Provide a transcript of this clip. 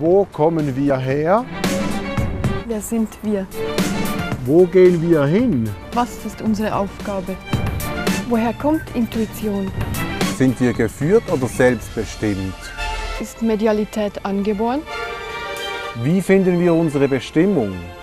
Wo kommen wir her? Wer sind wir? Wo gehen wir hin? Was ist unsere Aufgabe? Woher kommt Intuition? Sind wir geführt oder selbstbestimmt? Ist Medialität angeboren? Wie finden wir unsere Bestimmung?